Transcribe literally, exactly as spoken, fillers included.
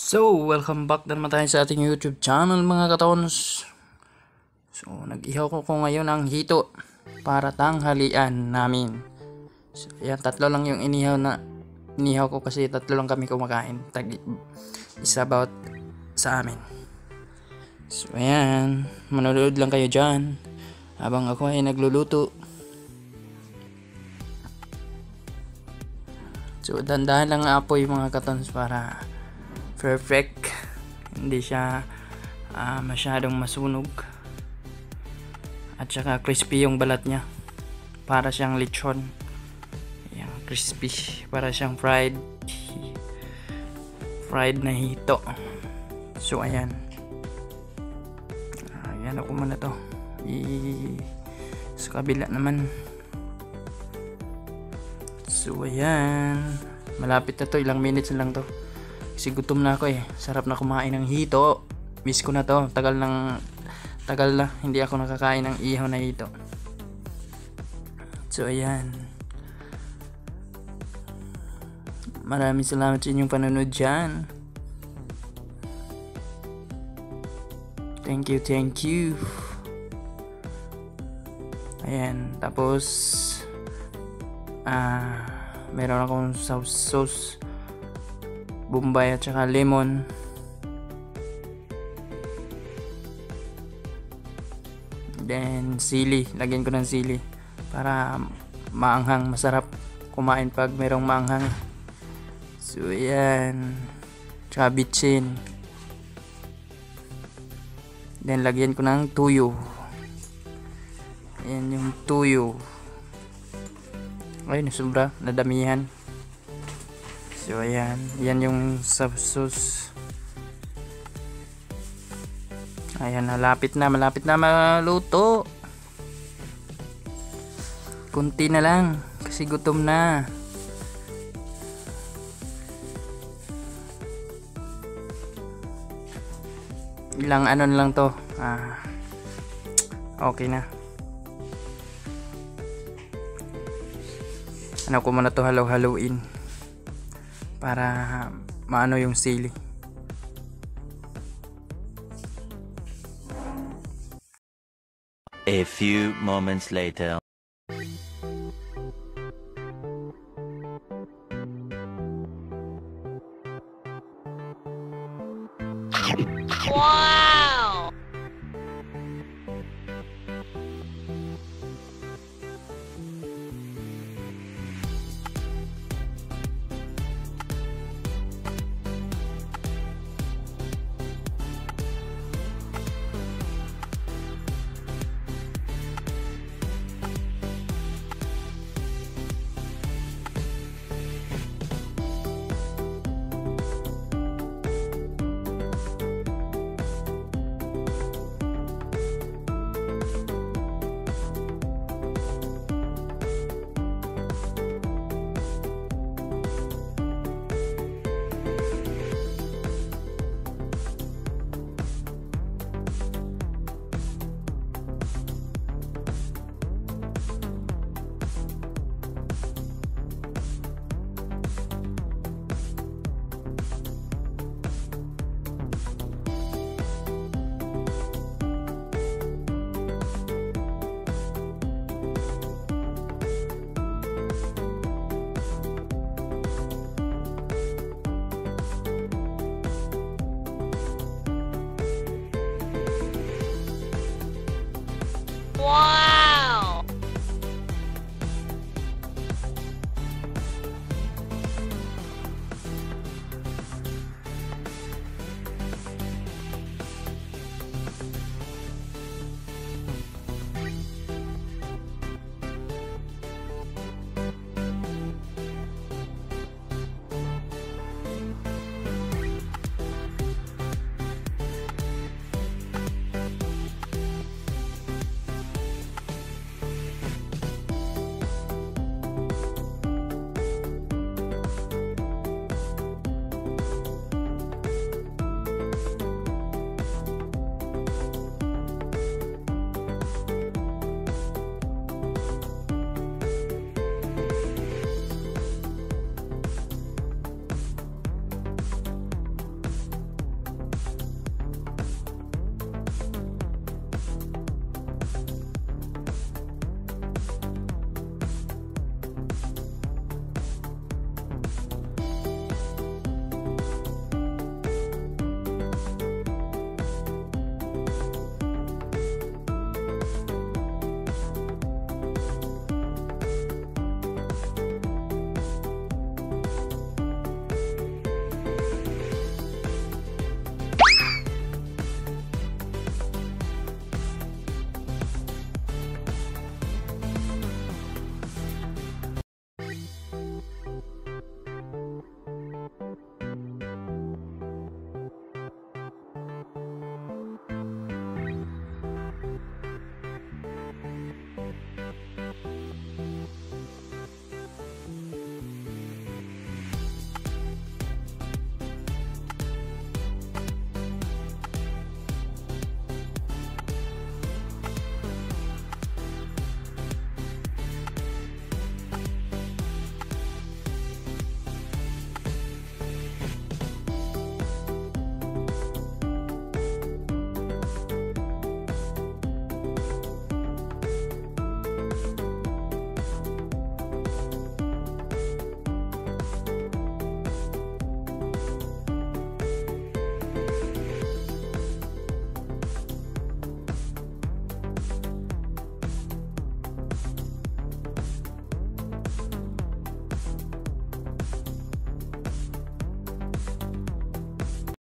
So, welcome back naman tayo sa ating YouTube channel mga katons. So, nag-ihaw ko, ko ngayon ng hito para tanghalian namin. So, yan, tatlo lang yung inihaw na inihaw ko kasi tatlo lang kami kumakain. Tag isa bawat sa amin. So, ayan, manonood lang kayo dyan habang ako ay nagluluto. So, dandahan lang apoy mga katons para perfect, hindi siya uh, masyadong masunog, at saka crispy yung balat niya para siyang lechon. Ayan, crispy para siyang fried fried na hito. So ayan, ayan ako muna to I sa kabila naman. So ayan, malapit na to, ilang minutes lang to kasi gutom na ako eh. Sarap na kumain ng hito. Miss ko na to. Tagal ng tagal na hindi ako nakakain ng ihaw na hito. So ayan. Maraming salamat sa inyong panonood dyan. Thank you, thank you. Ayan. Tapos ah, meron akong sauce sauce Bombay at saka lemon. Then sili, lagyan ko ng sili para maanghang, masarap kumain pag merong maanghang. So ayan, tsaka bitsin. Then lagyan ko ng tuyo. Ayan yung tuyo. Ayun, sobra, nadamihan. So ayan, yan yung sauce. Ayan, malapit na, malapit na maluto. Kunti na lang kasi gutom na. Ilang ano lang to. Ah, okay na. Ano ko muna to, halo-haloin para maano yung sili. A few moments later. Wow!